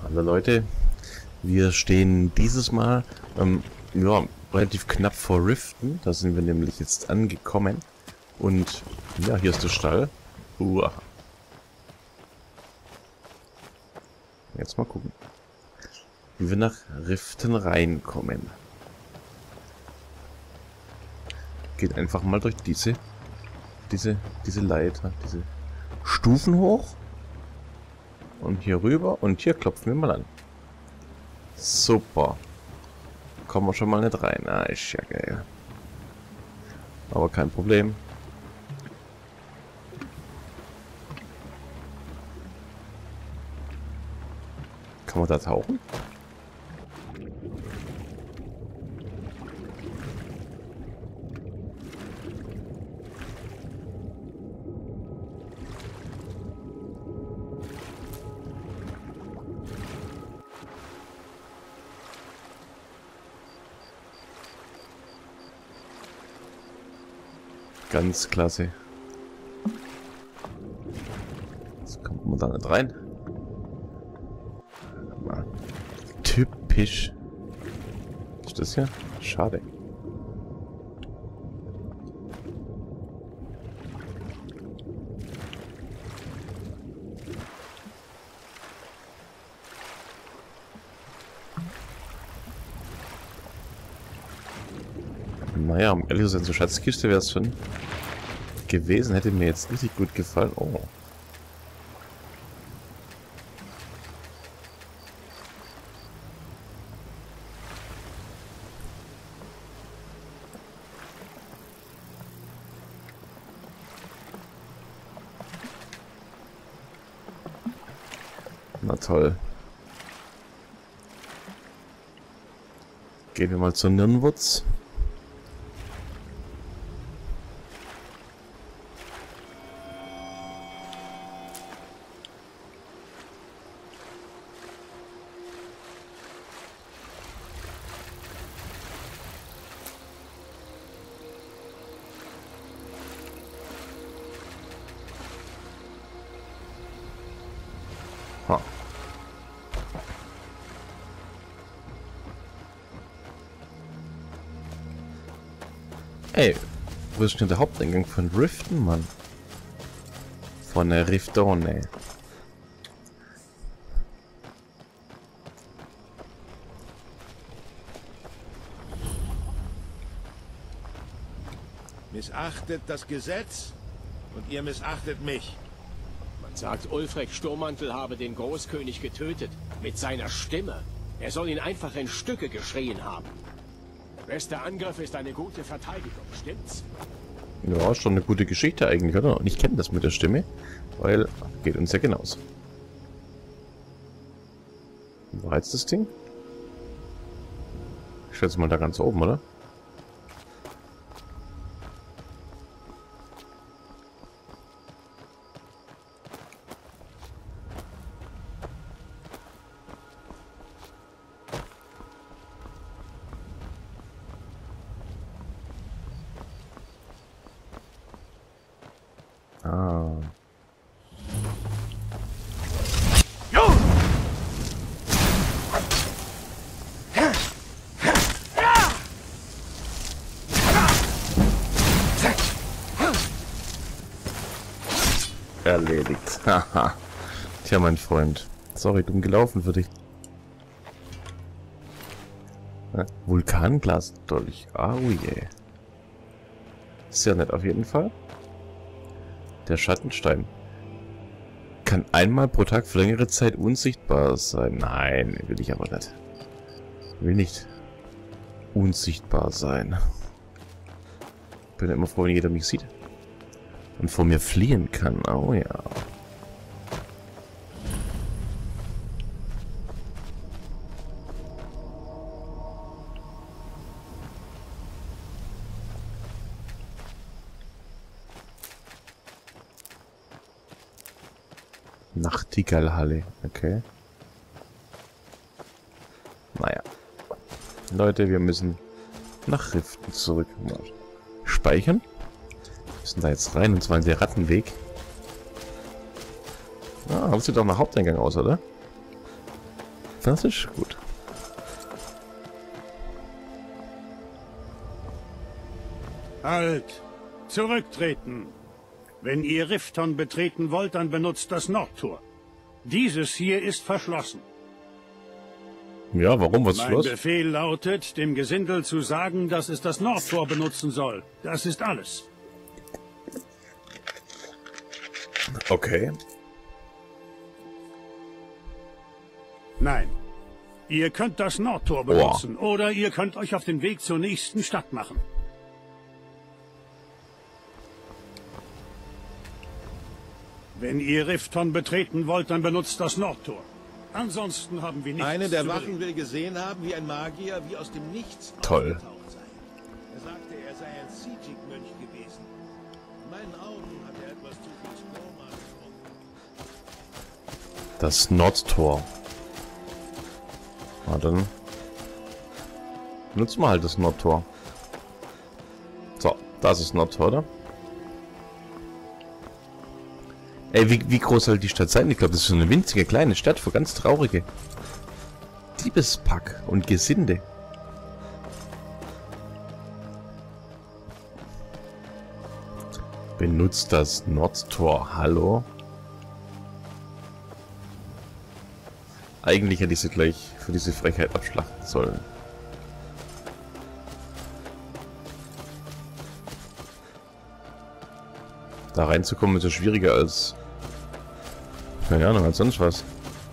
Hallo Leute, wir stehen dieses Mal ja, relativ knapp vor Riften. Da sind wir nämlich jetzt angekommen. Und ja, hier ist der Stall. Jetzt mal gucken, wie wir nach Riften reinkommen. Geht einfach mal durch diese Leiter, diese Stufen hoch. Und hier rüber und hier klopfen wir mal an. Super. Kommen wir schon mal nicht rein. Ah, ist ja geil. Aber kein Problem. Kann man da tauchen? Ganz klasse. Jetzt kommt man da nicht rein. Typisch. Ist das hier? Schade. Naja, um ehrlich zu sein, so Schatzkiste wäre es schon gewesen. Hätte mir jetzt richtig gut gefallen. Oh. Na toll. Gehen wir mal zur Nirnwurz. Ha. Ey, wo ist denn der Haupteingang von Riften, Mann? Von der Riftone. Missachtet das Gesetz und ihr missachtet mich. Man sagt, Ulfric Sturmmantel habe den Großkönig getötet. Mit seiner Stimme. Er soll ihn einfach in Stücke geschrien haben. Bester Angriff ist eine gute Verteidigung, stimmt's? Ja, ist schon eine gute Geschichte eigentlich, oder? Und ich kenne das mit der Stimme, weil geht uns ja genauso. Wo war jetzt das Ding? Ich schätze mal da ganz oben, oder? Ah. Erledigt. Haha. Tja, mein Freund. Sorry, dumm gelaufen für dich. Vulkanglas Dolch. Oh je. Sehr nett auf jeden Fall. Der Schattenstein. Kann einmal pro Tag für längere Zeit unsichtbar sein. Nein, will ich aber nicht. Will nicht unsichtbar sein. Bin immer froh, wenn jeder mich sieht. Und vor mir fliehen kann. Oh ja. Nachtigallhalle, okay. Naja. Leute, wir müssen nach Riften zurück. Speichern. Wir müssen da jetzt rein, und zwar in den Rattenweg. Ah, das sieht doch nach Haupteingang aus, oder? Das ist gut. Halt! Zurücktreten! Wenn ihr Rifton betreten wollt, dann benutzt das Nordtor. Dieses hier ist verschlossen. Ja, warum? Was ist Mein los? Befehl lautet, dem Gesindel zu sagen, dass es das Nordtor benutzen soll. Das ist alles. Okay. Nein. Ihr könnt das Nordtor benutzen, oder ihr könnt euch auf den Weg zur nächsten Stadt machen. Wenn ihr Rifton betreten wollt, dann benutzt das Nordtor. Ansonsten haben wir nichts Eine der zu Wachen bereden. will gesehen haben, wie ein Magier wie aus dem Nichts Toll. aufgetaucht sei. Er sagte, er sei ein Sijik-Mönch gewesen. In meinen Augen hat er etwas zu viel Stroma getrunken. Das Nordtor. Na dann. Nutzen wir halt das Nordtor. So, das ist Nordtor, oder? Ey, wie groß soll die Stadt sein? Ich glaube, das ist so eine winzige kleine Stadt für ganz traurige Diebespack und Gesinde. Benutzt das Nordtor. Hallo? Eigentlich hätte ich sie gleich für diese Frechheit abschlachten sollen. Da reinzukommen ist ja schwieriger als... keine Ahnung, als sonst was.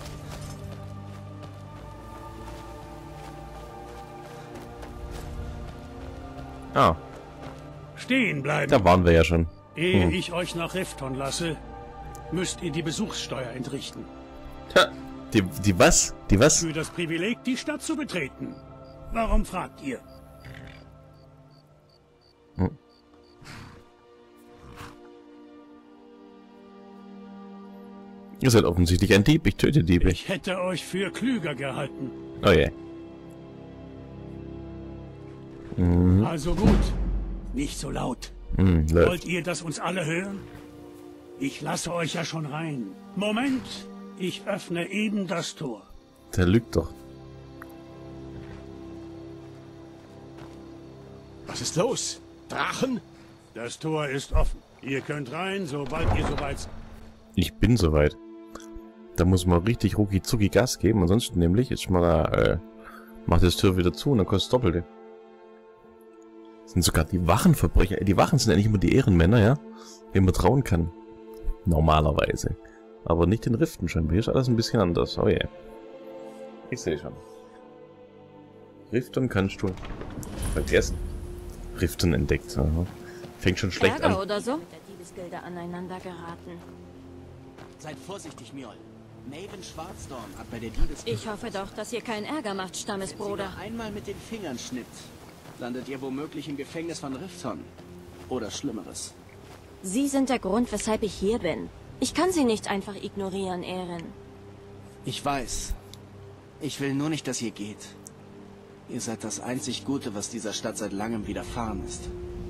Ah, Stehen bleiben. da waren wir ja schon. Ehe ich euch nach Rifton lasse, müsst ihr die Besuchssteuer entrichten. Tja, die was? Die was? Für das Privileg, die Stadt zu betreten. Warum fragt ihr? Ihr seid offensichtlich ein Dieb. Ich töte Diebe. Ich hätte euch für klüger gehalten. Oh je. Also gut. Nicht so laut. Läuft. Wollt ihr das uns alle hören? Ich lasse euch ja schon rein. Moment. Ich öffne eben das Tor. Der lügt doch. Was ist los? Drachen? Das Tor ist offen. Ihr könnt rein, sobald ihr soweit seid. Ich bin soweit. Da muss man richtig rucki zucki Gas geben. Ansonsten nämlich ist mal da, macht das Tür wieder zu und dann kostet es Doppelte. Sind sogar die Wachenverbrecher. Die Wachen sind eigentlich immer die Ehrenmänner, ja? Denen man trauen kann. Normalerweise. Aber nicht in Riften schon. Hier ist alles ein bisschen anders. Oh yeah. Ich sehe schon. Riften kannst du vergessen. Riften entdeckt. Aha. Fängt schon schlecht Ärger an. oder so? Mit der Diebesgilde aneinander geraten. Seid vorsichtig, Mjol. Maven Schwarzdorn hat bei der Diebesgilde... Ich hoffe doch, dass ihr keinen Ärger macht, Stammesbruder. Wenn sie noch einmal mit den Fingern schnippt, landet ihr womöglich im Gefängnis von Rifton. Oder Schlimmeres. Sie sind der Grund, weshalb ich hier bin. Ich kann sie nicht einfach ignorieren, Erin. Ich weiß. Ich will nur nicht, dass ihr geht. Ihr seid das einzig Gute, was dieser Stadt seit langem widerfahren ist.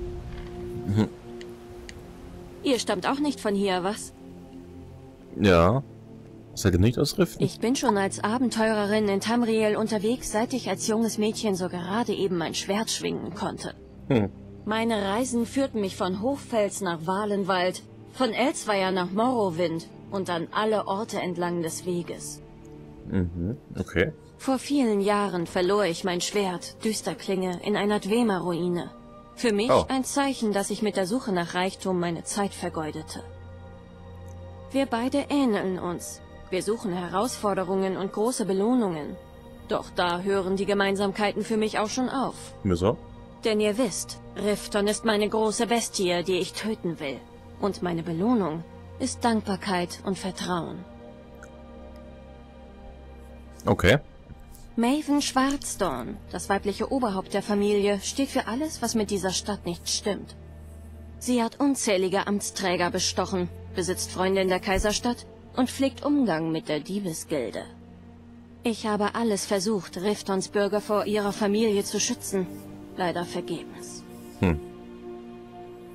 Ihr stammt auch nicht von hier, was? Ja. Seid ihr nicht aus Riften? Ich bin schon als Abenteurerin in Tamriel unterwegs, seit ich als junges Mädchen so gerade eben mein Schwert schwingen konnte. Meine Reisen führten mich von Hochfels nach Valenwald, von Elsweier nach Morrowind und an alle Orte entlang des Weges. Okay. Vor vielen Jahren verlor ich mein Schwert, Düsterklinge, in einer Dwemer-Ruine. Für mich Oh. ein Zeichen, dass ich mit der Suche nach Reichtum meine Zeit vergeudete. Wir beide ähneln uns. Wir suchen Herausforderungen und große Belohnungen. Doch da hören die Gemeinsamkeiten für mich auch schon auf. Wieso? Denn ihr wisst, Rifton ist meine große Bestie, die ich töten will. Und meine Belohnung ist Dankbarkeit und Vertrauen. Okay. Maven Schwarzdorn, das weibliche Oberhaupt der Familie, steht für alles, was mit dieser Stadt nicht stimmt. Sie hat unzählige Amtsträger bestochen, besitzt Freunde in der Kaiserstadt und pflegt Umgang mit der Diebesgilde. Ich habe alles versucht, Riftons Bürger vor ihrer Familie zu schützen, leider vergebens.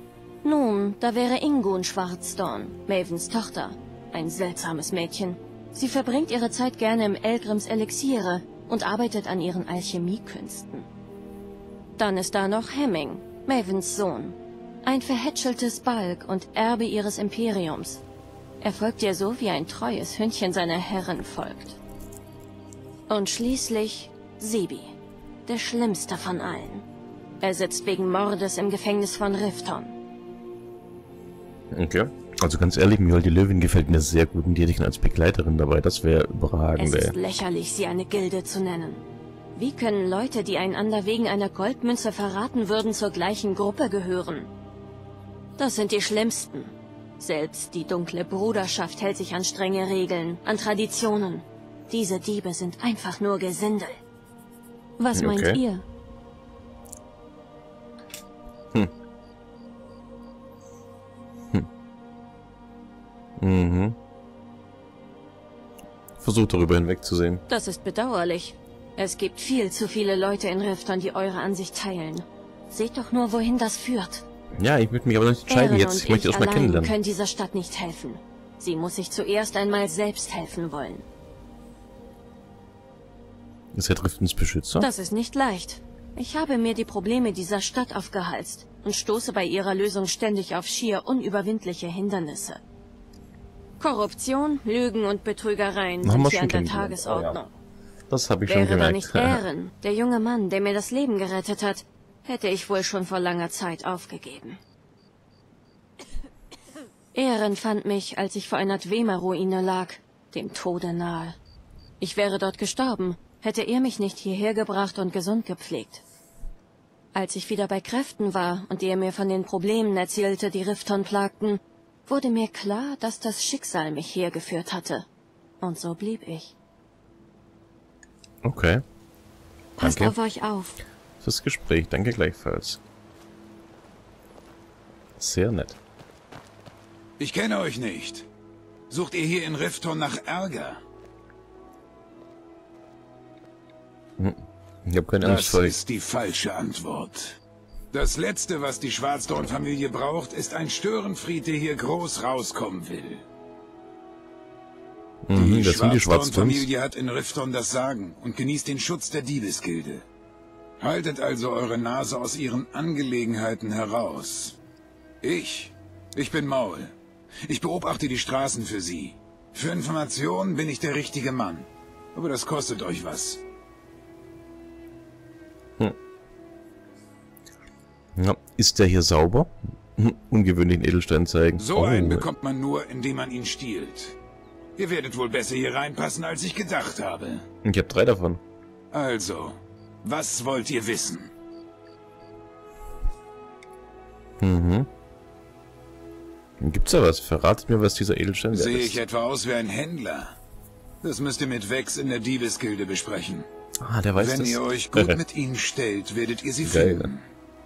Nun, da wäre Ingun Schwarzdorn, Mavens Tochter, ein seltsames Mädchen. Sie verbringt ihre Zeit gerne im Elgrims Elixiere und arbeitet an ihren Alchemiekünsten. Dann ist da noch Hemming, Mavens Sohn. Ein verhätscheltes Balg und Erbe ihres Imperiums. Er folgt ihr so, wie ein treues Hündchen seiner Herrin folgt. Und schließlich Sibi, der schlimmste von allen. Er sitzt wegen Mordes im Gefängnis von Rifton. Okay. Also ganz ehrlich, Mjolnir die Löwin gefällt mir sehr gut und die hätte ich als Begleiterin dabei. Das wäre überragend, Es ist lächerlich, sie eine Gilde zu nennen. Wie können Leute, die einander wegen einer Goldmünze verraten würden, zur gleichen Gruppe gehören? Das sind die Schlimmsten. Selbst die dunkle Bruderschaft hält sich an strenge Regeln, an Traditionen. Diese Diebe sind einfach nur Gesindel. Was meint ihr? Versucht darüber hinwegzusehen. Das ist bedauerlich. Es gibt viel zu viele Leute in Rifton, die eure Ansicht teilen. Seht doch nur, wohin das führt. Ja, ich möchte mich aber nicht entscheiden jetzt. Ich möchte erstmal kennenlernen. Können dieser Stadt nicht helfen. Sie muss sich zuerst einmal selbst helfen wollen. Ist Herr Riftons Beschützer? Das ist nicht leicht. Ich habe mir die Probleme dieser Stadt aufgehalst und stoße bei ihrer Lösung ständig auf schier unüberwindliche Hindernisse. Korruption, Lügen und Betrügereien sind hier an der Tagesordnung. Oh, ja. Das habe ich schon Wäre da gemerkt. nicht Ehren, der junge Mann, der mir das Leben gerettet hat, hätte ich wohl schon vor langer Zeit aufgegeben. Ehren fand mich, als ich vor einer Dwemer-Ruine lag, dem Tode nahe. Ich wäre dort gestorben, hätte er mich nicht hierher gebracht und gesund gepflegt. Als ich wieder bei Kräften war und er mir von den Problemen erzählte, die Rifton plagten, wurde mir klar, dass das Schicksal mich hergeführt hatte. Und so blieb ich. Okay. Passt Danke auf euch auf. fürs Gespräch. Danke gleichfalls. Sehr nett. Ich kenne euch nicht. Sucht ihr hier in Rifton nach Ärger? Ich habe keine Angst Das vor euch. ist die falsche Antwort. Das Letzte, was die Schwarzdorn-Familie braucht, ist ein Störenfried, der hier groß rauskommen will. Die das sind die Schwarzdorns. Schwarzdorn-Familie hat in Rifton das Sagen und genießt den Schutz der Diebesgilde. Haltet also eure Nase aus ihren Angelegenheiten heraus. Ich bin Maul. Ich beobachte die Straßen für sie. Für Informationen bin ich der richtige Mann. Aber das kostet euch was. Ja, ist der hier sauber? Ungewöhnlichen Edelstein zeigen. So einen bekommt man nur, indem man ihn stiehlt. Ihr werdet wohl besser hier reinpassen, als ich gedacht habe. Ich habe 3 davon. Also, was wollt ihr wissen? Gibt's da was? Verratet mir, was dieser Edelstein wert Sehe ist. ich etwa aus wie ein Händler? Das müsst ihr mit Vex in der Diebesgilde besprechen. Ah, der weiß Wenn das. ihr euch gut mit ihnen stellt, werdet ihr sie Geil. finden.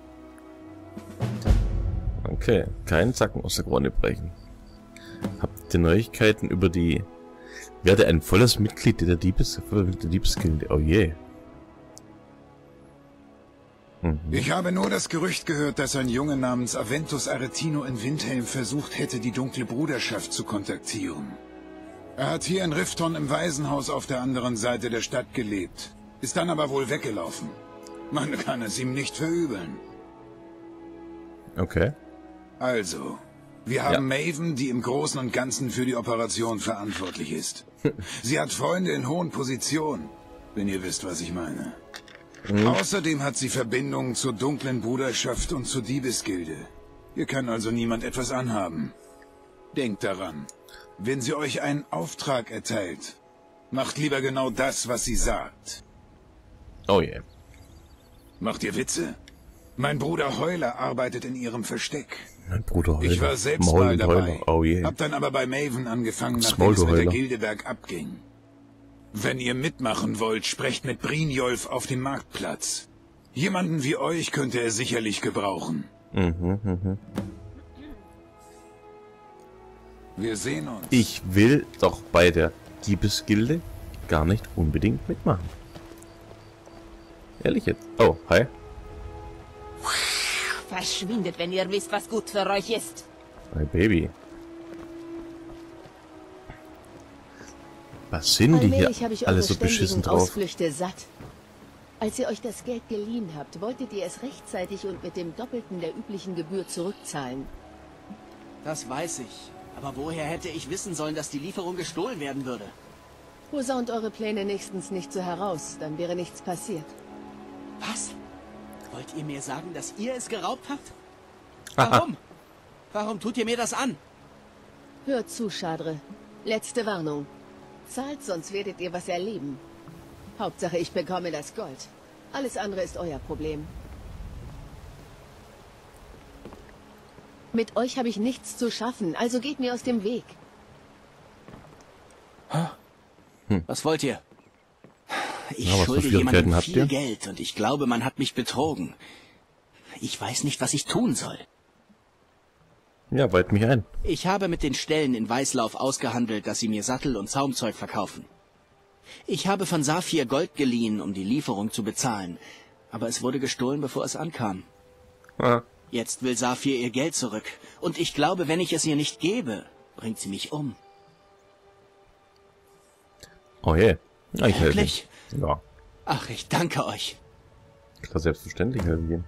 Okay, keinen Zacken aus der Krone brechen. Habt ihr Neuigkeiten über die... Werde ein volles Mitglied der Diebesgilde. Oh je. Ich habe nur das Gerücht gehört, dass ein Junge namens Aventus Aretino in Windhelm versucht hätte, die dunkle Bruderschaft zu kontaktieren. Er hat hier in Rifton im Waisenhaus auf der anderen Seite der Stadt gelebt, ist dann aber wohl weggelaufen. Man kann es ihm nicht verübeln. Okay. Also, wir haben Maven, die im Großen und Ganzen für die Operation verantwortlich ist. Sie hat Freunde in hohen Positionen, wenn ihr wisst, was ich meine. Außerdem hat sie Verbindungen zur dunklen Bruderschaft und zur Diebesgilde. Hier kann also niemand etwas anhaben. Denkt daran, wenn sie euch einen Auftrag erteilt, macht lieber genau das, was sie sagt. Oh je. Macht ihr Witze? Mein Bruder Heuler arbeitet in ihrem Versteck. Mein Bruder Heuler. Ich war selbst Maul mal und dabei. Heuler. Oh je. Hab dann aber bei Maven angefangen, Das nachdem es Maul, mit der Heuler. Gilde bergab ging. Wenn ihr mitmachen wollt, sprecht mit Brynjolf auf dem Marktplatz. Jemanden wie euch könnte er sicherlich gebrauchen. Wir sehen uns. Ich will doch bei der Diebesgilde gar nicht unbedingt mitmachen. Ehrlich jetzt. Oh, hi. Verschwindet, wenn ihr wisst, was gut für euch ist. Hi, Baby. Was sind die hier Allmählich habe ich alle eure so beschissen ständigen drauf? Ausflüchte satt. Als ihr euch das Geld geliehen habt, wolltet ihr es rechtzeitig und mit dem Doppelten der üblichen Gebühr zurückzahlen. Das weiß ich. Aber woher hätte ich wissen sollen, dass die Lieferung gestohlen werden würde? Posaunt eure Pläne nächstens nicht so heraus, dann wäre nichts passiert. Was? Wollt ihr mir sagen, dass ihr es geraubt habt? Warum? Warum tut ihr mir das an? Hört zu, Chadre. Letzte Warnung. Zahlt, sonst werdet ihr was erleben. Hauptsache, ich bekomme das Gold. Alles andere ist euer Problem. Mit euch habe ich nichts zu schaffen, also geht mir aus dem Weg. Was wollt ihr? Ich Ja, was für schulde Schwierigkeiten jemandem habt viel ihr? Geld und ich glaube, man hat mich betrogen. Ich weiß nicht, was ich tun soll. Ja, weit mich ein. Ich habe mit den Stellen in Weißlauf ausgehandelt, dass sie mir Sattel und Zaumzeug verkaufen. Ich habe von Saphir Gold geliehen, um die Lieferung zu bezahlen. Aber es wurde gestohlen, bevor es ankam. Ah. Jetzt will Saphir ihr Geld zurück. Und ich glaube, wenn ich es ihr nicht gebe, bringt sie mich um. Oh je. Ja, ich helfe. Wirklich? Ja, Ach, ich danke euch. klar, selbstverständlich helfen gehen.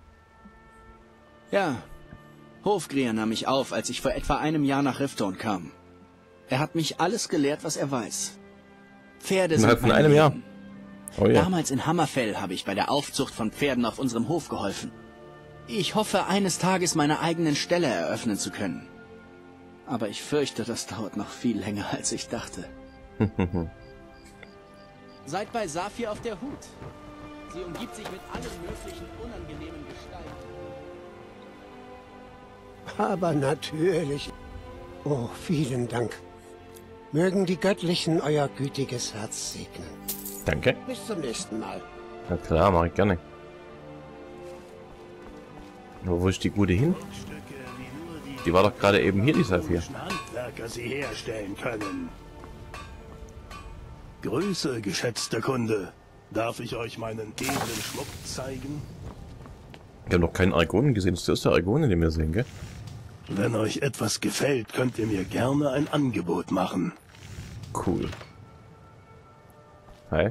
Ja, Hofgrier nahm mich auf, als ich vor etwa einem Jahr nach Rifton kam. Er hat mich alles gelehrt, was er weiß. Pferde sind Innerhalb von mein einem Jahr? Leben. Oh ja. Damals in Hammerfell habe ich bei der Aufzucht von Pferden auf unserem Hof geholfen. Ich hoffe, eines Tages meine eigenen Ställe eröffnen zu können. Aber ich fürchte, das dauert noch viel länger, als ich dachte. Seid bei Saphir auf der Hut. Sie umgibt sich mit allen möglichen unangenehmen Gestalten. Aber natürlich. Oh, vielen Dank. Mögen die Göttlichen euer gütiges Herz segnen. Danke. Bis zum nächsten Mal. Na klar, mache ich gerne. Aber wo ist die Gute hin? Die war doch gerade eben hier, die Saphir. Handwerker sie herstellen können. Grüße, geschätzter Kunde. Darf ich euch meinen edlen Schmuck zeigen? Ich habe noch keinen Argonen gesehen. Das ist der erste Argone, den wir sehen, gell? Wenn euch etwas gefällt, könnt ihr mir gerne ein Angebot machen. Cool. Hi.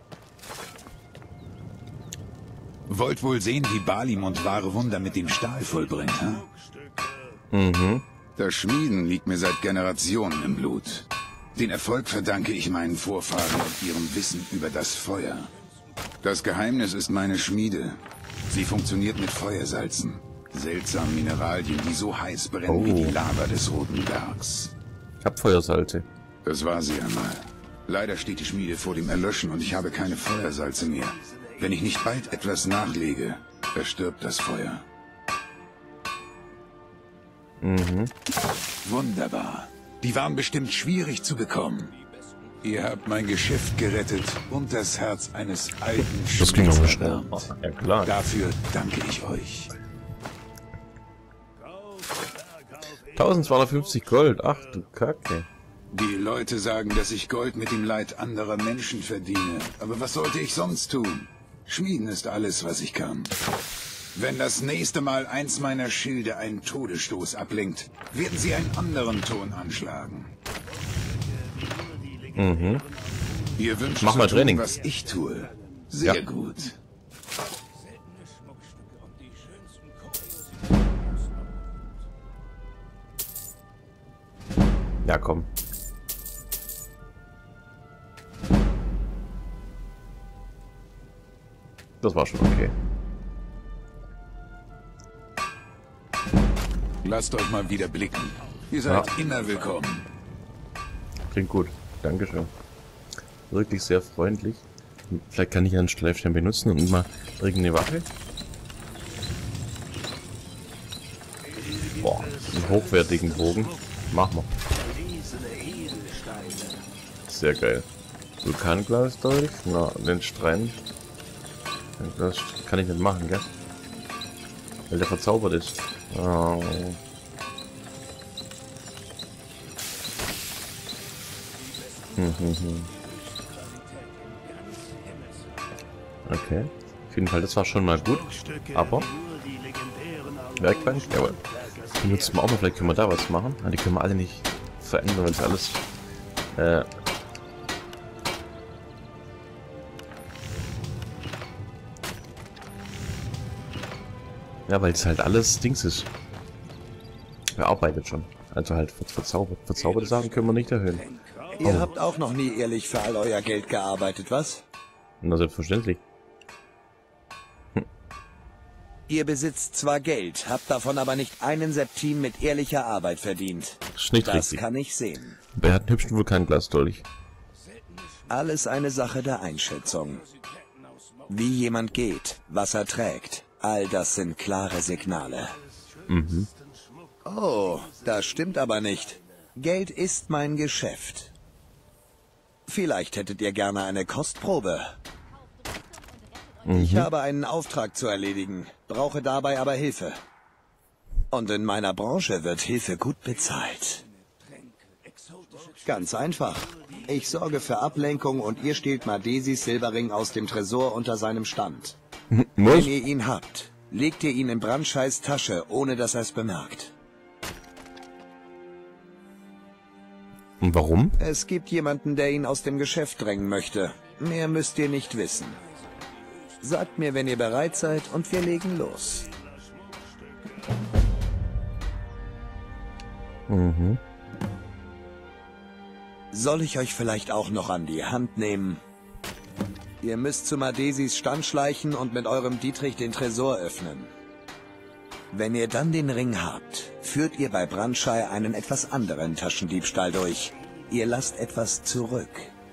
Wollt wohl sehen, wie Balimund wahre Wunder mit dem Stahl vollbringt, hm? Mhm. Das Schmieden liegt mir seit Generationen im Blut. Den Erfolg verdanke ich meinen Vorfahren und ihrem Wissen über das Feuer. Das Geheimnis ist meine Schmiede. Sie funktioniert mit Feuersalzen. Seltsamen Mineralien, die so heiß brennen wie die Lava des Roten Bergs. Ich hab Feuersalze. Das war sie einmal. Leider steht die Schmiede vor dem Erlöschen und ich habe keine Feuersalze mehr. Wenn ich nicht bald etwas nachlege, erstirbt das Feuer. Mhm. Wunderbar. Die waren bestimmt schwierig zu bekommen. Ihr habt mein Geschäft gerettet und das Herz eines alten Das ging aber Schmieds schnell. erwärmt. Ja klar. Dafür danke ich euch. 1250 Gold. Ach du Kacke. Die Leute sagen, dass ich Gold mit dem Leid anderer Menschen verdiene. Aber was sollte ich sonst tun? Schmieden ist alles, was ich kann. Wenn das nächste Mal eins meiner Schilde einen Todesstoß ablenkt, werden sie einen anderen Ton anschlagen. Mhm. Ihr wünscht Mach mal zu tun, Training. was ich tue. Sehr Ja. gut. Ja, komm. Das war schon okay. Lasst euch mal wieder blicken. Ihr seid immer willkommen. Klingt gut. Dankeschön. Wirklich sehr freundlich. Vielleicht kann ich einen Streifstein benutzen und mal irgendeine Waffe. Boah, einen hochwertigen Bogen. Machen wir. Sehr geil. Vulkanglas durch. Na, den Stein. Das kann ich nicht machen, gell? Weil der verzaubert ist. Oh. Okay. Auf jeden Fall, das war schon mal gut. Aber Werkbank, jawohl. Die nutzen wir auch mal, vielleicht können wir da was machen. Die können wir alle nicht verändern, weil es alles Ja, weil es halt alles Dings ist. Bearbeitet schon. Also halt verzaubert. Verzauberte Sachen können wir nicht erhöhen. Ihr habt auch noch nie ehrlich für all euer Geld gearbeitet, was? Na, selbstverständlich. Ihr besitzt zwar Geld, habt davon aber nicht einen Septim mit ehrlicher Arbeit verdient. Nicht richtig. Das kann ich sehen. Aber er hat einen hübschen Vulkanglasdolch. Alles eine Sache der Einschätzung. Wie jemand geht, was er trägt, all das sind klare Signale. Mhm. Oh, das stimmt aber nicht. Geld ist mein Geschäft. Vielleicht hättet ihr gerne eine Kostprobe. Ich habe einen Auftrag zu erledigen, brauche dabei aber Hilfe. Und in meiner Branche wird Hilfe gut bezahlt. Ganz einfach. Ich sorge für Ablenkung und ihr stehlt Madesis Silberring aus dem Tresor unter seinem Stand. Wenn ihr ihn habt, legt ihr ihn in Brandscheis Tasche, ohne dass er es bemerkt. Und warum? Es gibt jemanden, der ihn aus dem Geschäft drängen möchte. Mehr müsst ihr nicht wissen. Sagt mir, wenn ihr bereit seid, und wir legen los. Mhm. Soll ich euch vielleicht auch noch an die Hand nehmen? Ihr müsst zu Madesis Stand schleichen und mit eurem Dietrich den Tresor öffnen. Wenn ihr dann den Ring habt, führt ihr bei Brandschei einen etwas anderen Taschendiebstahl durch. Ihr lasst etwas zurück.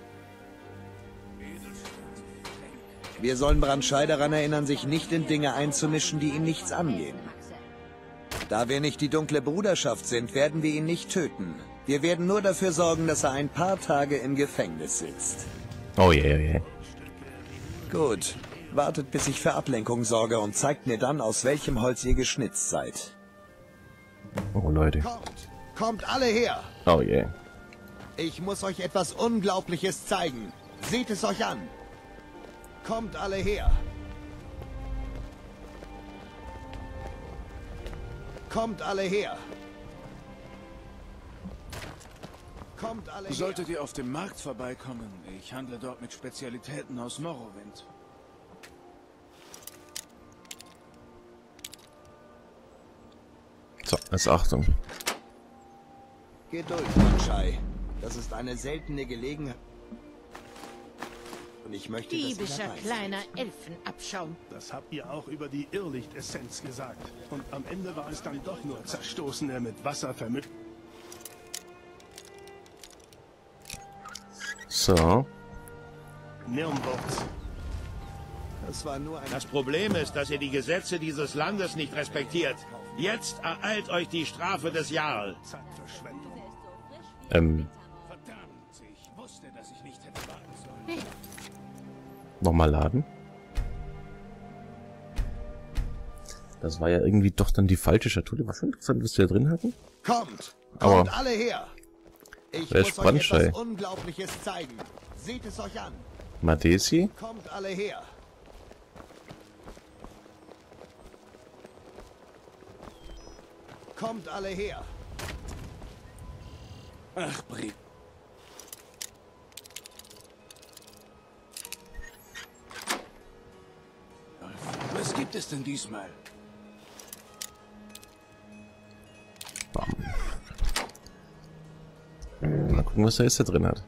Wir sollen Brandschei daran erinnern, sich nicht in Dinge einzumischen, die ihn nichts angehen. Da wir nicht die dunkle Bruderschaft sind, werden wir ihn nicht töten. Wir werden nur dafür sorgen, dass er ein paar Tage im Gefängnis sitzt. Oh je, yeah, yeah. Gut. Wartet, bis ich für Ablenkung sorge und zeigt mir dann, aus welchem Holz ihr geschnitzt seid. Oh, Leute. Kommt alle her! Oh je. Yeah. Ich muss euch etwas Unglaubliches zeigen. Seht es euch an. Kommt alle her! Kommt alle her! Kommt alle her! Solltet ihr auf dem Markt vorbeikommen, ich handle dort mit Spezialitäten aus Morrowind. So, jetzt Achtung. Geduld, Brandschei. Das ist eine seltene Gelegenheit. Und ich möchte, Diebischer kleiner Elfenabschaum. Das habt ihr auch über die Irrlichtessenz gesagt. Und am Ende war es dann doch nur Zerstoßene mit Wasser vermischt. So. Nirnwurz. Das war nur ein... Das Problem ist, dass ihr die Gesetze dieses Landes nicht respektiert. Jetzt ereilt euch die Strafe des Jarl. Zeitverschwendung. Verdammt, ich wusste, dass ich nicht hätte warten sollen. Nochmal laden. Das war ja irgendwie doch dann die falsche Schatulle. War schon interessant, was wir da drin hatten. Kommt! Aber Kommt alle her! Ich wer muss ist euch Brandschei? etwas Unglaubliches zeigen. Seht es euch an. Madesi? Kommt alle her! Kommt alle her! Ach, Brie. Was gibt es denn diesmal? Bam. Mal gucken, was er jetzt da drin hat.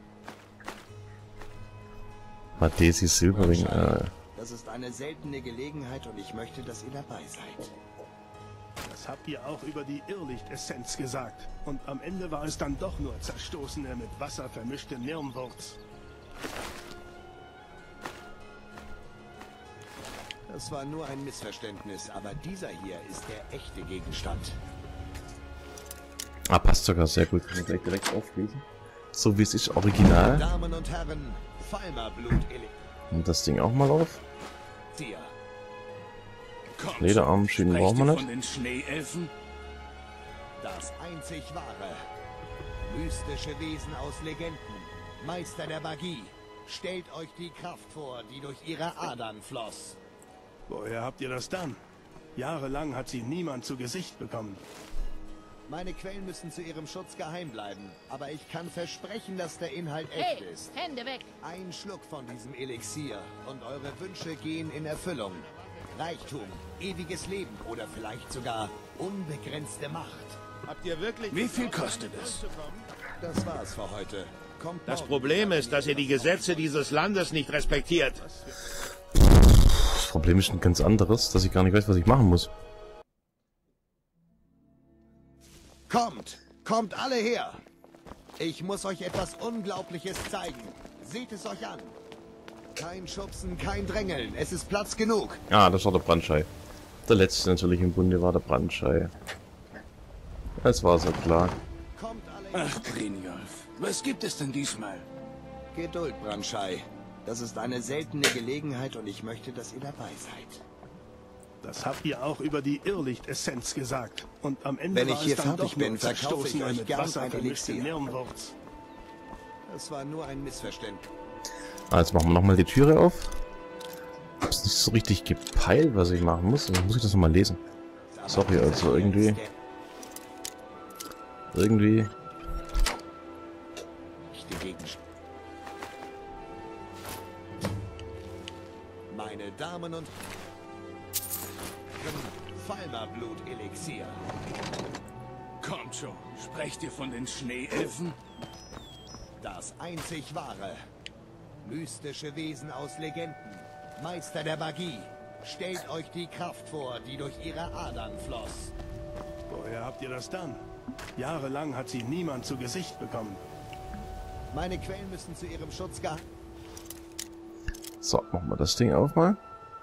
Madesi Silberring. Das ist eine seltene Gelegenheit und ich möchte, dass ihr dabei seid. Das habt ihr auch über die Irrlichtessenz gesagt. Und am Ende war es dann doch nur zerstoßene mit Wasser vermischte Nirnwurz. Das war nur ein Missverständnis, aber dieser hier ist der echte Gegenstand. Ah, passt sogar sehr gut. Kann ich gleich direkt auflesen. So wie es ist, original. Damen und Herren, Falmerblut. Und das Ding auch mal auf. Hier. Lederarmschienen brauchen wir nicht. Von den Schneeelfen? Das einzig wahre. Mystische Wesen aus Legenden. Meister der Magie. Stellt euch die Kraft vor, die durch ihre Adern floss. Woher habt ihr das dann? Jahrelang hat sie niemand zu Gesicht bekommen. Meine Quellen müssen zu ihrem Schutz geheim bleiben, aber ich kann versprechen, dass der Inhalt echt Hey, ist. Hände weg! Ein Schluck von diesem Elixier und eure Wünsche gehen in Erfüllung. Reichtum, ewiges Leben oder vielleicht sogar unbegrenzte Macht. Habt ihr wirklich... Wie viel kostet es? Das war's für heute. Kommt Das morgen. Problem ist, dass ihr die Gesetze dieses Landes nicht respektiert. Das Problem ist ein ganz anderes, dass ich gar nicht weiß, was ich machen muss. Kommt alle her! Ich muss euch etwas Unglaubliches zeigen. Seht es euch an. Kein Schubsen, kein Drängeln. Es ist Platz genug. Ah, das war der Brandschei. Der letzte natürlich im Bunde war der Brandschei. Das war so klar. Ach, Brynjolf, was gibt es denn diesmal? Geduld, Brandschei. Das ist eine seltene Gelegenheit und ich möchte, dass ihr dabei seid. Das habt ihr auch über die Irrlichtessenz gesagt. Und am Ende Wenn ich war hier es dann fertig doch nur bin, verkaufe ich Zerstoßene euch mit gern Wasser ein vermischte Elixier. Nirnwurz. Das war nur ein Missverständnis. Ah, jetzt machen wir nochmal die Türe auf. Ich hab's nicht so richtig gepeilt, was ich machen muss. Also muss ich das nochmal lesen. Sorry, also irgendwie... Meine Damen und Falmerblut-Elixier. Kommt schon, sprecht ihr von den Schneeelfen? Das einzig wahre. Mystische Wesen aus Legenden. Meister der Magie. Stellt euch die Kraft vor, die durch ihre Adern floss. Woher habt ihr das dann? Jahrelang hat sie niemand zu Gesicht bekommen. Meine Quellen müssen zu ihrem Schutz So, machen wir das Ding auf mal.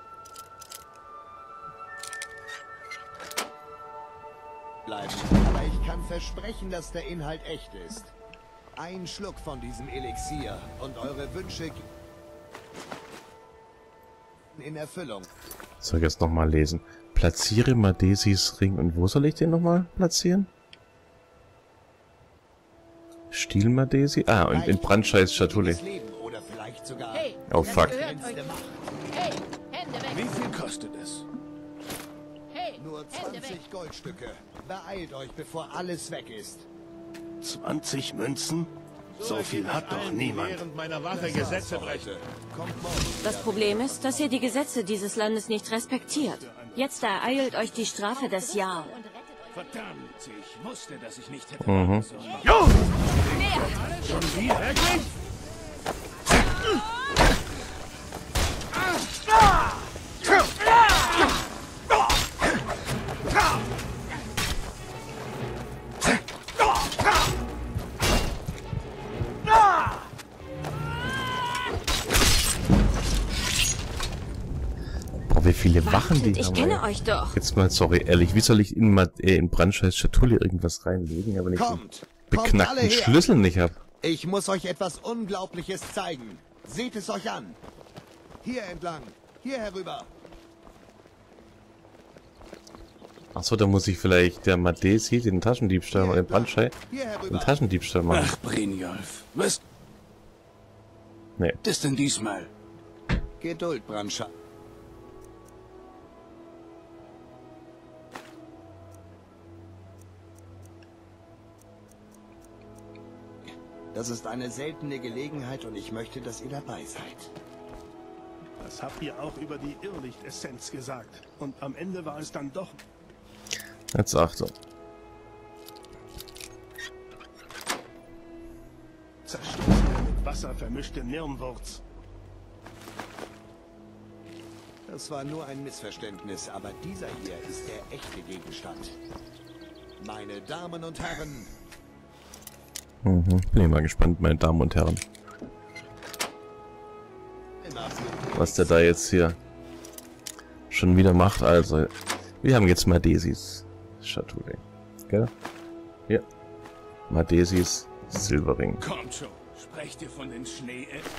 bleiben. Aber ich kann versprechen, dass der Inhalt echt ist. Ein Schluck von diesem Elixier und eure Wünsche in Erfüllung. Soll ich jetzt nochmal lesen? Platziere Madesis Ring. Und wo soll ich den nochmal platzieren? Stiel Madesi? Ah, und in Brandscheis Schatulle. Oh fuck. Hey, Hände weg! Wie viel kostet es? Hey, Nur 20 Goldstücke. Beeilt euch, bevor alles weg ist. 20 Münzen? So viel hat doch niemand. Während meiner Wache Gesetze brechen. Kommt morgen. Das Problem ist, dass ihr die Gesetze dieses Landes nicht respektiert. Jetzt ereilt euch die Strafe des Jarl. Verdammt, ich wusste, dass ich nicht hätte... Mhm. Schon wieder? Wirklich? Boah, wie viele Wachen die Ich haben. kenne ey. euch doch. Jetzt mal, sorry, ehrlich, wie soll ich in Brandscheis Schatulle irgendwas reinlegen, aber nicht den Kommt alle beknackten her. Schlüssel nicht hab? Ich muss euch etwas Unglaubliches zeigen. Seht es euch an. Hier entlang. Hier herüber. Achso, da muss ich vielleicht der Madesi den Taschendiebstahl oder den Brandschei Hier den herüber. Taschendiebstahl machen. Ach, Brynjolf, was Nee. ist denn diesmal? Geduld, Brandschei. Das ist eine seltene Gelegenheit und ich möchte, dass ihr dabei seid. Das habt ihr auch über die Irrlichtessenz gesagt. Und am Ende war es dann doch... Jetzt Achtung. Zerstoßene mit Wasser vermischte Nirnwurz. Das war nur ein Missverständnis, aber dieser hier ist der echte Gegenstand. Meine Damen und Herren, Mhm. Bin ich mal gespannt, meine Damen und Herren. Was der da jetzt hier schon wieder macht. Also, wir haben jetzt Madesis Schatulle. Gell? Ja. Madesis Silberring. Kommt schon, sprecht ihr von den Schneeelfen?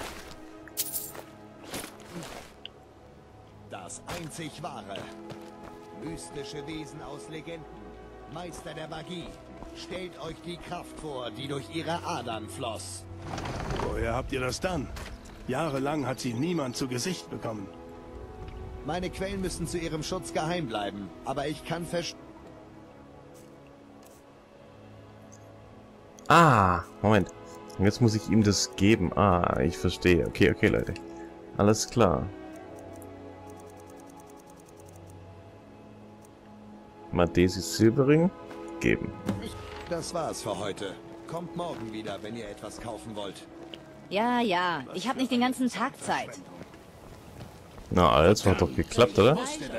das einzig wahre. Mystische Wesen aus Legenden, Meister der Magie. Stellt euch die Kraft vor, die durch ihre Adern floss. Woher habt ihr das dann? Jahrelang hat sie niemand zu Gesicht bekommen. Meine Quellen müssen zu ihrem Schutz geheim bleiben, aber ich kann Ah, Moment. Und jetzt muss ich ihm das geben. Ah, ich verstehe. Okay, okay, Leute. Alles klar. Madesi Silberring geben. Das war's für heute. Kommt morgen wieder, wenn ihr etwas kaufen wollt. Ja, ja. Ich habe nicht den ganzen Tag Zeit. Na, alles hat doch geklappt, oder?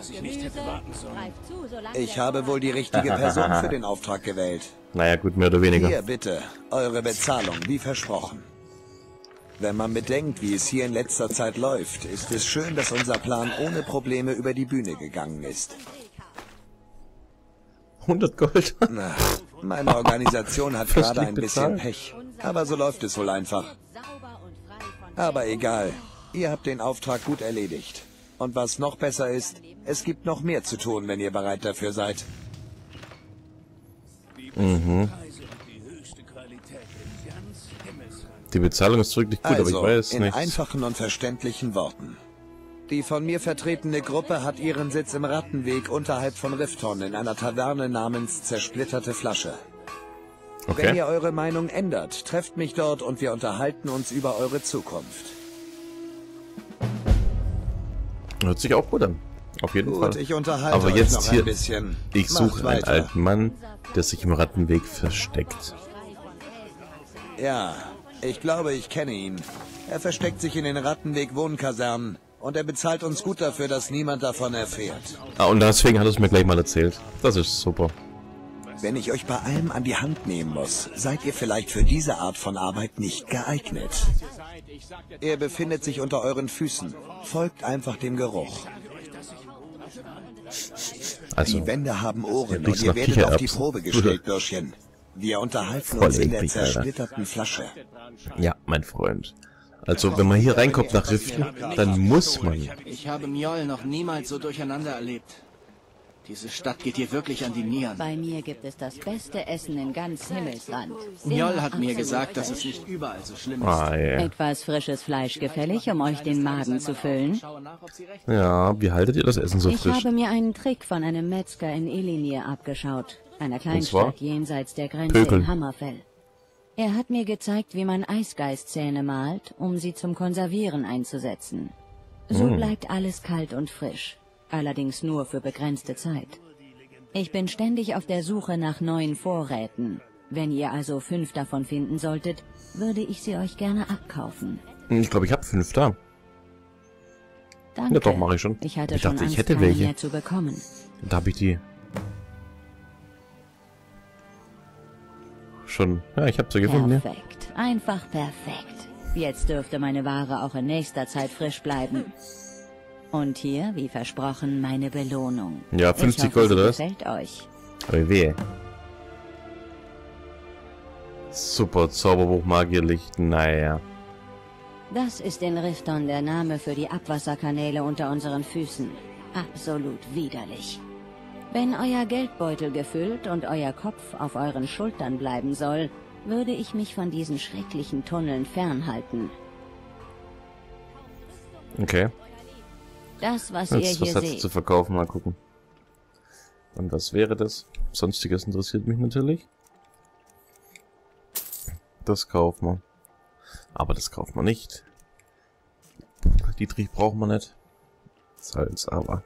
Ich habe wohl die richtige Person für den Auftrag gewählt. Naja, gut, mehr oder weniger. Hier, bitte. Eure Bezahlung, wie versprochen. Wenn man bedenkt, wie es hier in letzter Zeit läuft, ist es schön, dass unser Plan ohne Probleme über die Bühne gegangen ist. 100 Gold. Na, meine Organisation hat gerade ein bisschen Pech. Aber so läuft es wohl einfach. Aber egal. Ihr habt den Auftrag gut erledigt. Und was noch besser ist, es gibt noch mehr zu tun, wenn ihr bereit dafür seid. Mhm. Die Bezahlung ist wirklich gut, Also, aber ich weiß in nicht. einfachen und verständlichen Worten. Die von mir vertretene Gruppe hat ihren Sitz im Rattenweg unterhalb von Rifton in einer Taverne namens Zersplitterte Flasche. Okay. Wenn ihr eure Meinung ändert, trefft mich dort und wir unterhalten uns über eure Zukunft. Hört sich auch gut an. Auf jeden Gut, Fall. ich unterhalte Aber euch jetzt noch hier, ein bisschen. ich Macht suche einen weiter. alten Mann, der sich im Rattenweg versteckt. Ja, ich glaube, ich kenne ihn. Er versteckt sich in den Rattenweg-Wohnkasernen und er bezahlt uns gut dafür, dass niemand davon erfährt. Ah, und deswegen hat er es mir gleich mal erzählt. Das ist super. Wenn ich euch bei allem an die Hand nehmen muss, seid ihr vielleicht für diese Art von Arbeit nicht geeignet. Er befindet sich unter euren Füßen. Folgt einfach dem Geruch. Also, die Wände haben Ohren riecht's und ihr nach werdet auf die Kichererbsen. Probe gestellt, Bürschchen. Wir unterhalten Voll uns in der eklig, Alter. zersplitterten Flasche. Ja, mein Freund. Also, wenn man hier reinkommt nach Riften, dann muss man. Ich habe Mjoll noch niemals so durcheinander erlebt. Diese Stadt geht hier wirklich an die Nieren. Bei mir gibt es das beste Essen in ganz Himmelsland. Mjoll hat mir gesagt, dass es nicht überall so schlimm ist. Ah, ja. Etwas frisches Fleisch gefällig, um euch den Magen zu füllen? Ja, wie haltet ihr das Essen so Ich frisch? habe mir einen Trick von einem Metzger in Elinir abgeschaut, einer zwar? Kleinstadt jenseits der Grenze Pökeln. in Hammerfell. Er hat mir gezeigt, wie man Eisgeißzähne malt, um sie zum Konservieren einzusetzen. So bleibt alles kalt und frisch, allerdings nur für begrenzte Zeit. Ich bin ständig auf der Suche nach neuen Vorräten. Wenn ihr also 5 davon finden solltet, würde ich sie euch gerne abkaufen. Ich glaube, ich habe 5 da. Danke. Ja, doch, mache ich schon. Ich hatte Ich schon dachte, ich Angst, hätte keine welche. mehr zu bekommen. Da habe ich die. Schon. Ja, ich habe sie gefunden, ja. Perfekt. Einfach perfekt. Jetzt dürfte meine Ware auch in nächster Zeit frisch bleiben. Und hier, wie versprochen, meine Belohnung. Ja, 50 Gold, sie oder was? gefällt euch. Oi weh. Super Zauberbuch Magierlicht, naja. Das ist in Rifton der Name für die Abwasserkanäle unter unseren Füßen. Absolut widerlich. Wenn euer Geldbeutel gefüllt und euer Kopf auf euren Schultern bleiben soll, würde ich mich von diesen schrecklichen Tunneln fernhalten. Okay. Das, was ihr Jetzt, was hier hat sie seht, zu verkaufen? Mal gucken. Und was wäre das? Sonstiges interessiert mich natürlich. Das kaufen wir. Aber das kaufen wir nicht. Dietrich brauchen wir nicht. Salz aber.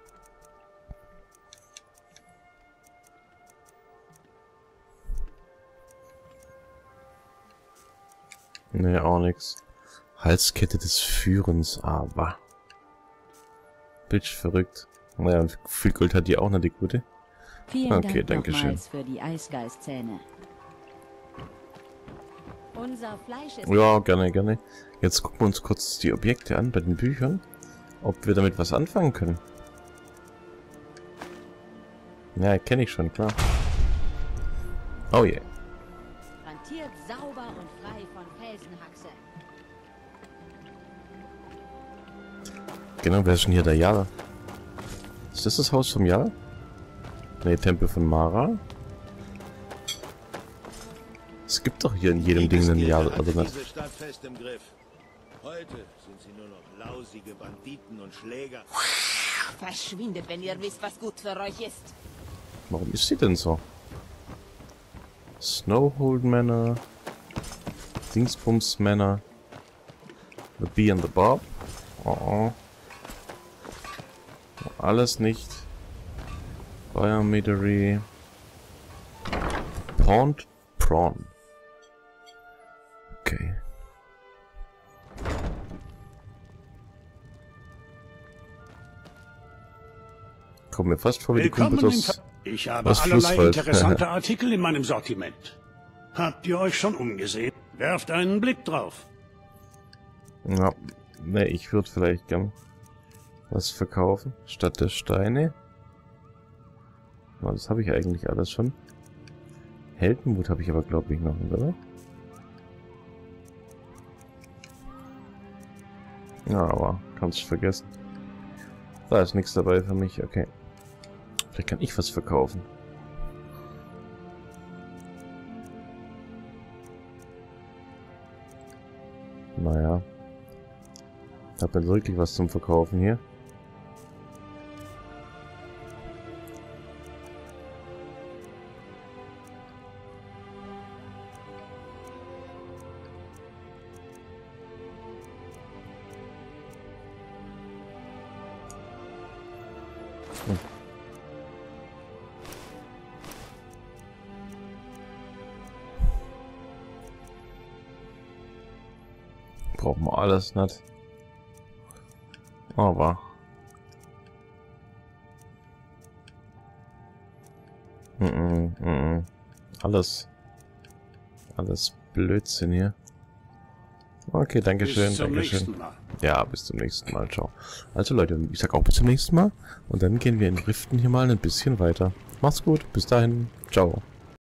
Nee, auch nix. Halskette des Führens aber. Bitch, verrückt. Naja, und viel Gold hat die auch noch, die gute. vielen Okay, Dank danke schön. nochmals für die Eisgeißzähne. Unser Fleisch ist Ja, gerne, gerne. Jetzt gucken wir uns kurz die Objekte an bei den Büchern. Ob wir damit was anfangen können. Ja, kenne ich schon, klar. Oh yeah. garantiert sauber und frei von Felsenhaxe. Genau, wer ist denn hier der Jarl? Ist das das Haus vom Jarl? Ne, Tempel von Mara. Es gibt doch hier in jedem Ding einen Jarl, oder nicht? Diese Stadt fest im Griff. Heute sind sie nur noch lausige Banditen und Schläger. Verschwindet, wenn ihr wisst, was gut für euch ist. Warum ist sie denn so? Snowhold Manor. Dingsbums Manor. The Bee and the Bob. Oh. Alles nicht. Biometery. Pawned Prawn. Okay. Kommen mir fast vor wie die Kumpel aus. Ich habe allerlei interessante Artikel in meinem Sortiment. Habt ihr euch schon umgesehen? Werft einen Blick drauf. Ja, ne, ich würde vielleicht gern was verkaufen, statt der Steine. Na, das habe ich eigentlich alles schon. Heldenmut habe ich aber, glaube ich, noch nicht, oder? Ja, aber kannst du vergessen. Da ist nichts dabei für mich, okay. Vielleicht kann ich was verkaufen. Naja. Ich habe jetzt wirklich was zum Verkaufen hier. Brauchen wir alles nicht. Aber alles Blödsinn hier. Okay, dankeschön, dankeschön. Ja, bis zum nächsten Mal, ciao. Also Leute, ich sag auch bis zum nächsten Mal. Und dann gehen wir in Riften hier mal ein bisschen weiter. Macht's gut, bis dahin, ciao.